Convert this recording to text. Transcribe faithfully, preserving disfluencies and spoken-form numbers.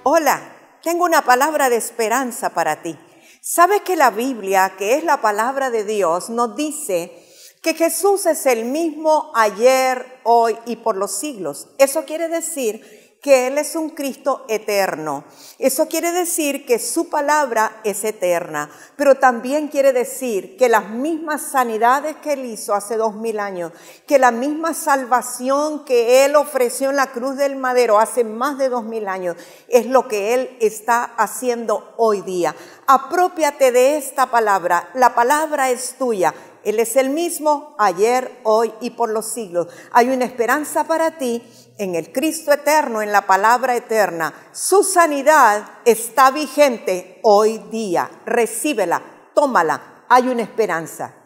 Hola, tengo una palabra de esperanza para ti. ¿Sabes que la Biblia, que es la palabra de Dios, nos dice que Jesús es el mismo ayer, hoy y por los siglos? Eso quiere decir que Él es un Cristo eterno. Eso quiere decir que su palabra es eterna, pero también quiere decir que las mismas sanidades que Él hizo hace dos mil años, que la misma salvación que Él ofreció en la cruz del madero hace más de dos mil años, es lo que Él está haciendo hoy día. Aprópiate de esta palabra, la palabra es tuya. Él es el mismo ayer, hoy y por los siglos. Hay una esperanza para ti en el Cristo eterno, en la palabra eterna. Su sanidad está vigente hoy día. Recíbela, tómala. Hay una esperanza.